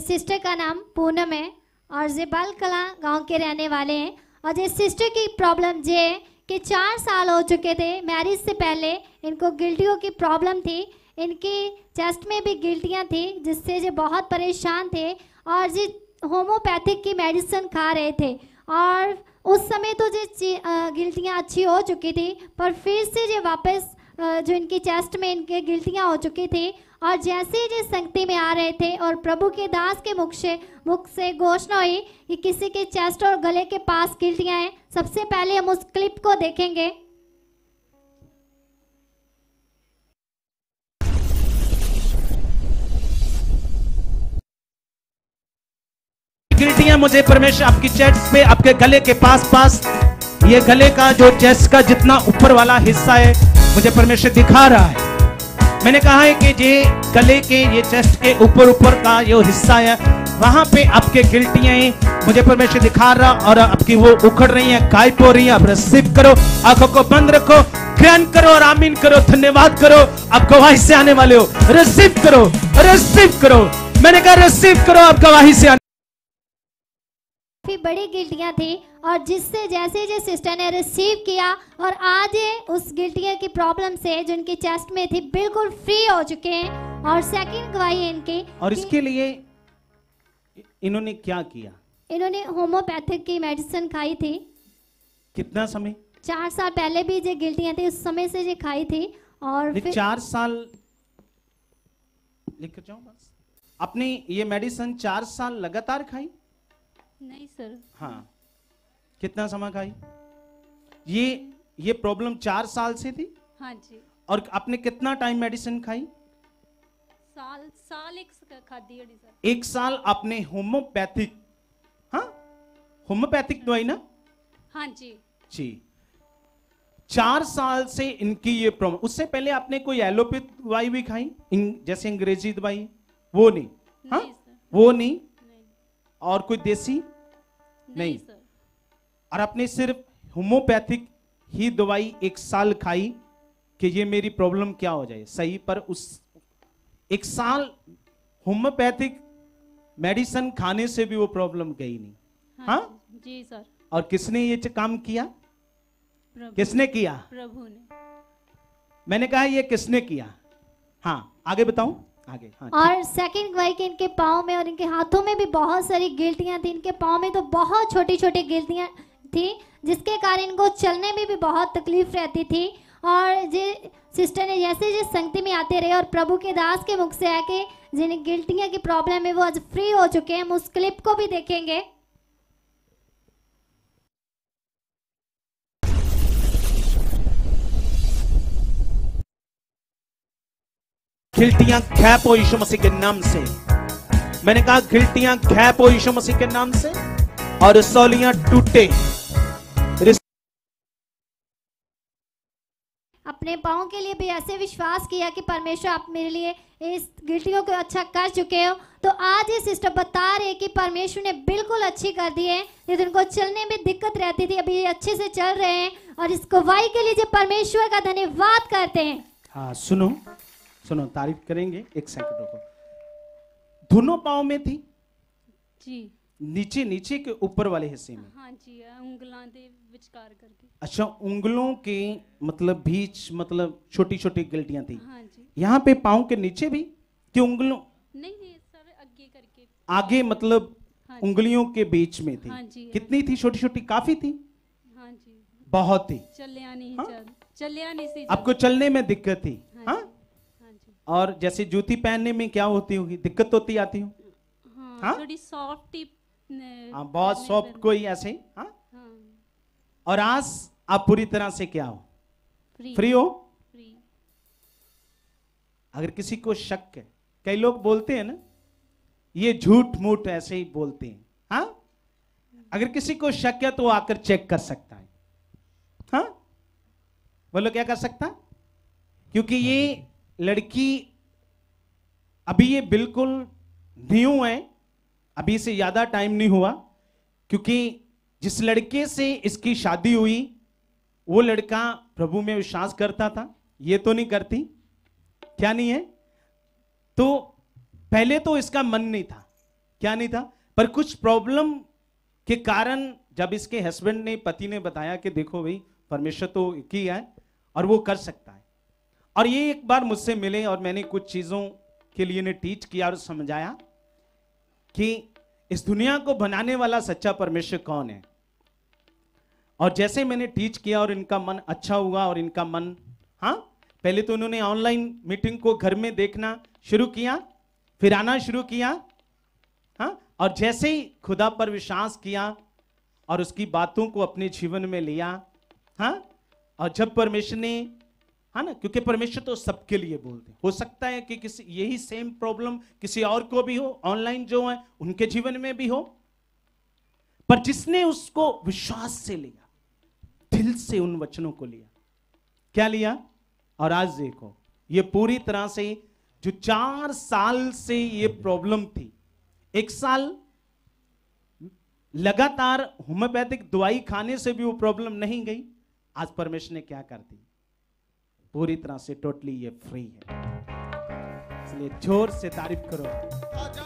Sister का नाम पूनम है और ये बाल कला गांव के रहने वाले हैं। और ये सिस्टर की प्रॉब्लम ये है कि 4 साल हो चुके थे मैरिज से पहले, इनको गिल्टियों की प्रॉब्लम थी, इनकी चेस्ट में भी गिल्टियाँ थी जिससे ये बहुत परेशान थे और ये होम्योपैथिक की मेडिसिन खा रहे थे। और उस समय तो ये गिल्टियाँ अच्छी हो चुकी थी, पर फिर से ये वापस जो इनकी चेस्ट में इनके गिल्टियाँ हो चुकी थी। और जैसे ही ये संगति में आ रहे थे और प्रभु के दास के मुख से घोषणा हुई कि किसी के चेस्ट और गले के पास गिल्टियाँ हैं। सबसे पहले हम उस क्लिप को देखेंगे। गिल्टियां मुझे परमेश्वर आपकी चेस्ट पे, आपके गले के पास ये गले का जो चेस्ट का जितना ऊपर वाला हिस्सा है मुझे परमेश्वर दिखा रहा है। मैंने कहा है कि ये गले के ये चेस्ट के ऊपर का ये हिस्सा है, वहां पे आपके गिल्टियां हैं मुझे परमेश्वर दिखा रहा, और आपकी वो उखड़ रही है, गायब हो रही है। आप रिसीव करो, आंखों को बंद रखो, ग्रहण करो और आमीन करो, धन्यवाद करो। आप गवाही से आने वाले हो, रिसीव करो, रिसीव करो। मैंने कहा रिसीव करो, आप गवाही से काफी बड़ी गिल्टियां थी और जिससे जैसे जो सिस्टर ने रिसीव किया और आज ये उस गिल्टियां की प्रॉब्लम से जो इनकी चेस्ट में थी बिल्कुल फ्री हो चुके हैं। और सेकंड गवाही है इनकी। और इसके लिए इन्होंने क्या किया? इन्होंने होम्योपैथिक की मेडिसिन खाई थी। कितना समय? 4 साल पहले भी जो गिल्टियां थी उस समय से ये खाई थी। और फिर 4 साल लिख जाओ बस। आपने ये मेडिसिन 4 साल लगातार खाई? नहीं सर। हाँ, कितना समय खाई? ये प्रॉब्लम 4 साल से थी? हाँ जी। और आपने कितना टाइम मेडिसिन खाई? साल एक खादी है सर। 1 साल आपने होम्योपैथिक, हाँ होम्योपैथिक दवाई ना? हाँ जी। 4 साल से इनकी ये प्रॉब्लम। उससे पहले आपने कोई एलोपैथ दवाई भी खाई जैसे अंग्रेजी दवाई? वो नहीं, हाँ वो नहीं। और कोई देसी? नहीं सर। और आपने सिर्फ होम्योपैथिक ही दवाई 1 साल खाई कि ये मेरी प्रॉब्लम क्या हो जाए सही, पर उस 1 साल होम्योपैथिक मेडिसिन खाने से भी वो प्रॉब्लम गई नहीं। हाँ जी सर। और किसने ये काम किया? किसने किया? प्रभु ने। मैंने कहा ये किसने किया? हाँ आगे बताऊं? आगे। हाँ, और सेकंड गवाही के इनके पाँव में और इनके हाथों में भी बहुत सारी गिल्टियां थी। इनके पाँव में तो बहुत छोटी छोटी गिल्टियां थी जिसके कारण इनको चलने में भी बहुत तकलीफ रहती थी। और ये सिस्टर ने जैसे जैसे संगति में आते रहे और प्रभु के दास के मुख से है कि जिन्हें गिल्टियां की प्रॉब्लम है वो आज फ्री हो चुके हैं। हम उस क्लिप को भी देखेंगे। गिल्टियां खैप हो यीशु मसीह के नाम से। मैंने कहा गिल्टियां खैप हो यीशु मसीह के नाम से और सौलियां टूटे। अपने पाँव के लिए भी ऐसे विश्वास किया कि परमेश्वर आप मेरे लिए इस गिल्टियों को अच्छा कर चुके हो। तो आज ये सिस्टर बता रहे कि परमेश्वर ने बिल्कुल अच्छी कर दी है। यदि उनको चलने में दिक्कत रहती थी अभी ये अच्छे से चल रहे हैं और इस गवाही के लिए जो परमेश्वर का धन्यवाद करते हैं। हाँ सुनो सुनो, तारीफ करेंगे। 1 सेकंड रुको। दोनों पाँव में थी जी? नीचे के ऊपर वाले हिस्से में? हाँ जी, उंगलां दे विचकार करके। अच्छा, उंगलों के मतलब बीच, मतलब छोटी छोटी गिल्टियां थी। हाँ जी। यहाँ पे पाँव के नीचे भी कि उंगलों? नहीं सर, आगे करके। आगे मतलब हाँ उंगलियों के बीच में थी। हाँ जी। कितनी थी? छोटी छोटी काफी थी? हाँ जी। बहुत थी। चलिया नहीं, हाँ? चलिया नहीं सी। आपको चलने में दिक्कत थी? हाँ? हाँ जी। और जैसे जूती पहनने में क्या होती होगी? दिक्कत होती आती हो? हाँ, थोड़ी सॉफ्ट टिप। हाँ, बहुत सॉफ्ट कोई ऐसे। हाँ? और आज आप पूरी तरह से क्या हो? फ्री हो? फ्री। अगर किसी को शक है, कई लोग बोलते हैं ना ये झूठ मूठ ऐसे ही बोलते हैं। हाँ? अगर किसी को शक है तो वो आकर चेक कर सकता है। हाँ? बोलो क्या कर सकता? क्योंकि ये लड़की अभी ये बिल्कुल न्यू है, अभी से ज्यादा टाइम नहीं हुआ। क्योंकि जिस लड़के से इसकी शादी हुई वो लड़का प्रभु में विश्वास करता था, ये तो नहीं करती। क्या नहीं है? तो पहले तो इसका मन नहीं था, क्या नहीं था, पर कुछ प्रॉब्लम के कारण जब इसके हस्बैंड ने, पति ने बताया कि देखो भाई परमेश्वर तो एक ही है और वो कर सकता है, और ये एक बार मुझसे मिले और मैंने कुछ चीजों के लिए इन्हें टीच किया और समझाया कि इस दुनिया को बनाने वाला सच्चा परमेश्वर कौन है। और जैसे मैंने टीच किया और इनका मन अच्छा हुआ और इनका मन, हाँ, पहले तो उन्होंने ऑनलाइन मीटिंग को घर में देखना शुरू किया, फिर आना शुरू किया, हाँ, और जैसे ही खुदा पर विश्वास किया और उसकी बातों को अपने जीवन में लिया, हाँ, और जब परमेश्वर ने, हाँ ना, क्योंकि परमेश्वर तो सबके लिए बोलते हैं, हो सकता है कि किसी यही सेम प्रॉब्लम किसी और को भी हो, ऑनलाइन जो है उनके जीवन में भी हो, पर जिसने उसको विश्वास से लिया, दिल से उन वचनों को लिया, क्या लिया, और आज देखो ये पूरी तरह से जो 4 साल से ये प्रॉब्लम थी, 1 साल लगातार होम्योपैथिक दवाई खाने से भी वो प्रॉब्लम नहीं गई, आज परमेश्वर ने क्या कर दी, पूरी तरह से टोटली ये फ्री है। इसलिए जोर से तारीफ करो।